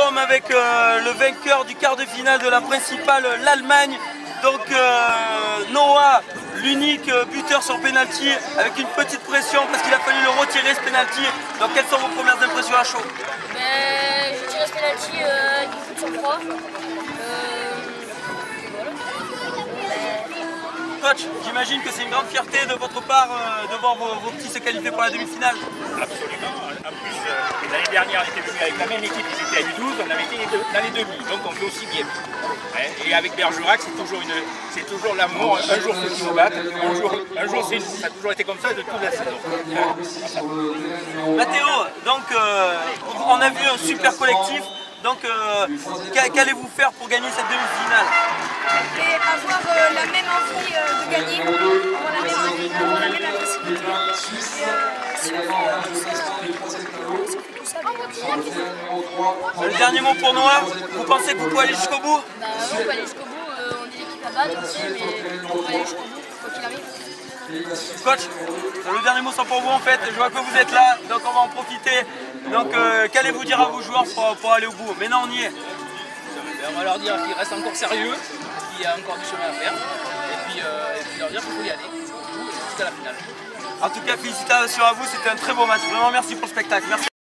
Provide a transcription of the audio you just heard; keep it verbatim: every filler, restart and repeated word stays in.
sommes avec euh, le vainqueur du quart de finale de la principale, l'Allemagne. Donc euh, Noah, l'unique buteur sur penalty, avec une petite pression parce qu'il a fallu le retirer ce penalty. Donc quelles sont vos premières impressions à chaud? Ben, j'ai tiré ce penalty euh, avec beaucoup de sang-froid. Coach, j'imagine que c'est une grande fierté de votre part euh, de voir vos, vos petits se qualifier pour la demi-finale. Absolument. En plus, euh, l'année dernière, on était venu avec la même équipe, ils étaient à U douze, on avait été dans les demi, donc on fait aussi bien. Ouais. Et avec Bergerac, c'est toujours, une, c'est toujours l'amour. Un jour, ceux qui nous battent, un jour, un jour c'est nous. Ça a toujours été comme ça de toute la saison. Mathéo, donc euh, on a vu un super collectif. Donc, euh, qu'allez-vous faire pour gagner cette demi-finale? Et avoir euh, la même envie euh, de gagner, avoir la même envie, avoir la même agressivité. Et euh, si on fait euh, tout ça, euh, si on fait tout ça, bien. Le dernier mot pour Noah, vous pensez que vous pouvez aller jusqu'au bout? Bah oui, on peut aller jusqu'au bout, euh, on est l'équipe à battre aussi, mais on peut aller jusqu'au bout, quoi qu'il arrive. Coach, le dernier mot c'est pour vous en fait, je vois que vous êtes là, donc on va en profiter. Donc euh, qu'allez-vous dire à vos joueurs pour, pour aller au bout? Mais non, on y est. On va leur dire qu'ils restent encore sérieux, qu'il y a encore du chemin à faire, et puis, euh, et puis leur dire qu'il faut y aller jusqu'à la finale. En tout cas, félicitations à vous, c'était un très beau match. Vraiment merci pour le spectacle. Merci.